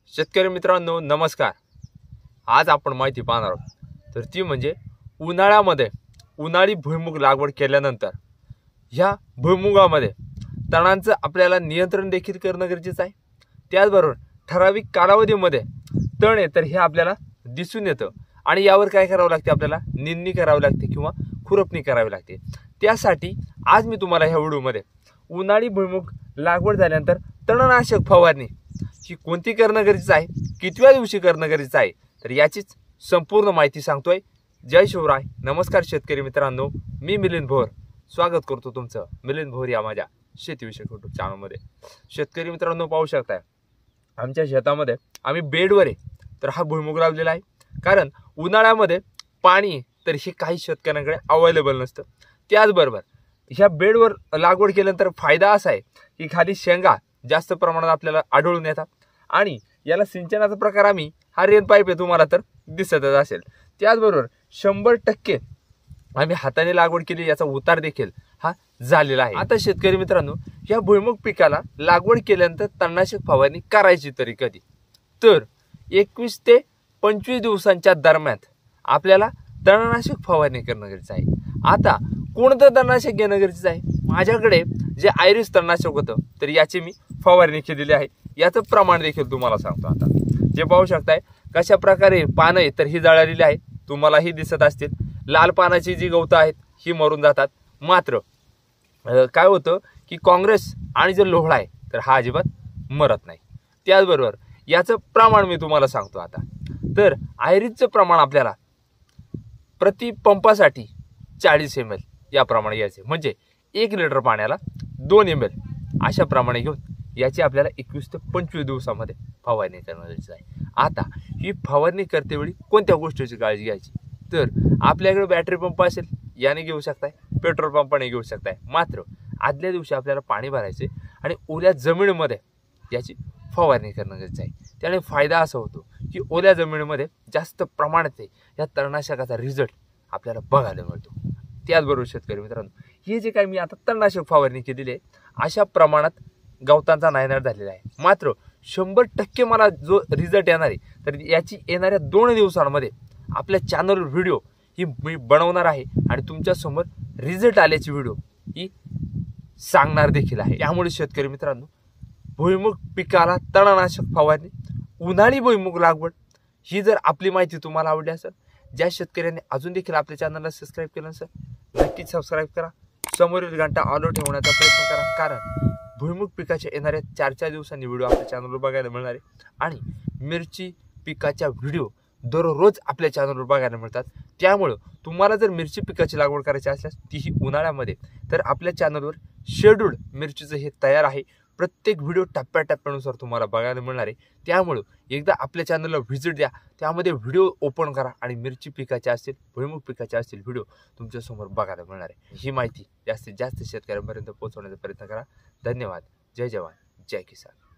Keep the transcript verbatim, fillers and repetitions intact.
शेतकरी मित्रांनो नमस्कार। आज आपण माहिती पाहणार आहोत तर ती म्हणजे उन्हाळ्यामध्ये उन्हाळी भुईमूग लागवड केल्यानंतर ह्या भुईमुगामध्ये तणांचं आपल्याला नियंत्रण देखील करणं गरजेचं आहे। त्याचबरोबर ठराविक कालावधीमध्ये तण आहे तर हे आपल्याला दिसून येतं आणि यावर काय करावं लागते, आपल्याला निंदणी करावी लागते किंवा खुरपणी करावी लागते। त्यासाठी आज मी तुम्हाला ह्या व्हिडिओमध्ये उन्हाळी भुईमूग लागवड झाल्यानंतर तणनाशक फवारणी ही कोणती करणं गरजेचं आहे, कितव्या दिवशी करणं गरजेचं आहे, तर याचीच संपूर्ण माहिती सांगतोय। जय शिवराय, नमस्कार शेतकरी मित्रांनो, मी मिलिंद भोर स्वागत करतो तुमचं मिलिंद भोर या माझ्या शेतीविषयक यूट्यूब चॅनलमध्ये। शेतकरी मित्रांनो पाहू शकताय आमच्या शेतामध्ये आम्ही बेडवर आहे तर हा भुईमूग लावलेला आहे, कारण उन्हाळ्यामध्ये पाणी तर हे काही शेतकऱ्यांकडे अवेलेबल नसतं। त्याचबरोबर ह्या बेडवर लागवड केल्यानंतर फायदा असा आहे की खाली शेंगा जास्त प्रमाणात आपल्याला आढळून येतात आणि याला सिंचनाचा प्रकार आम्ही हा रेन पाईप आहे तुम्हाला तर दिसतच असेल। त्याचबरोबर शंभर टक्के आम्ही हाताने लागवड केली, याचा उतार देखील हा झालेला आहे। आता शेतकरी मित्रांनो या भुईमूग पिकाला लागवड केल्यानंतर तणनाशक फवारणी करायची तरी कधी, तर एकवीस ते पंचवीस दिवसांच्या दरम्यान आपल्याला तणनाशक फवारणी करणं गरजेचं आहे। आता कोणतं तणनाशक घेणं गरजेचं आहे, माझ्याकडे जे आयरिस तणनाशक होतं तर याची मी फवारणी केलेली आहे। याचं प्रमाण देखील तुम्हाला सांगतो। आता जे पाहू शकताय कशा प्रकारे पानं आहे तर ही जळालेली आहे, तुम्हालाही दिसत असतील। लाल पानाची जी गवतं आहेत ही मरून जातात, मात्र काय होतं की काँग्रेस आणि जो लोहळा आहे तर हा अजिबात मरत नाही। त्याचबरोबर याचं प्रमाण मी तुम्हाला सांगतो। आता तर आयरिसचं प्रमाण आपल्याला प्रति पंपासाठी चाळीस एम एल याप्रमाणे घ्यायचे, म्हणजे एक लिटर पाण्याला दोन एम एल अशा प्रमाणे घेऊन याची आपल्याला एकवीस ते पंचवीस दिवसामध्ये फवारणी करणं गरजेचं आहे। आता ही फवारणी करतेवेळी कोणत्या गोष्टीची काळजी घ्यायची, तर आपल्याकडे बॅटरी पंप असेल याने घेऊ शकताय, पेट्रोल पंपाने घेऊ शकताय, मात्र आदल्या दिवशी आपल्याला पाणी भरायचे आणि ओल्या जमिनीमध्ये याची फवारणी करणं गरजेचं आहे। त्याने फायदा असा होतो की ओल्या जमिनीमध्ये जास्त प्रमाणात या तणनाशकाचा रिझल्ट आपल्याला बघायला मिळतो। त्याचबरोबर शेतकरी मित्रांनो हे जे काही मी आता तणनाशक फवारणी केलेली आहे अशा प्रमाणात गवतांचा नायनाट झालेला आहे, मात्र शंभर टक्के मला जो रिझल्ट येणार आहे तर याची येणाऱ्या दोन दिवसांमध्ये आपल्या चॅनलवर व्हिडिओ ही मी बनवणार आहे आणि तुमच्यासमोर रिझल्ट आल्याची व्हिडिओ ही सांगणार देखील आहे। त्यामुळे शेतकरी मित्रांनो भुईमूग पिकाला तणनाशक फवारणी उन्हाळी भुईमूग लागवड ही जर आपली माहिती तुम्हाला आवडली असेल, ज्या शेतकऱ्यांनी अजून देखील आपल्या चॅनलला सबस्क्राईब केलं नसेल नक्कीच सबस्क्राईब करा, समोरील घंटा ऑल ठेवण्याचा प्रयत्न करा, कारण भुईमूग पिकाच्या येणाऱ्या चार चार दिवसांनी व्हिडिओ आपल्या चॅनलवर बघायला मिळणार आहे आणि मिरची पिकाच्या व्हिडिओ दररोज आपल्या चॅनलवर बघायला मिळतात। त्यामुळं तुम्हाला जर मिरची पिकाची लागवड करायची असल्यास तीही उन्हाळ्यामध्ये तर आपल्या चॅनलवर शेड्यूल मिरचीचं हे तयार आहे, प्रत्येक व्हिडिओ टप्प्याटप्प्यानुसार तुम्हाला बघायला मिळणार आहे। त्यामुळं एकदा आपल्या चॅनलला व्हिजिट द्या, त्यामध्ये व्हिडिओ ओपन करा आणि मिरची पिकाचे असतील भुईमूग पिकाचे असतील व्हिडिओ तुमच्यासमोर बघायला मिळणार आहे। ही माहिती जास्तीत जास्त शेतकऱ्यांपर्यंत पोहोचवण्याचा प्रयत्न करा। धन्यवाद। जय जवान जय किसान।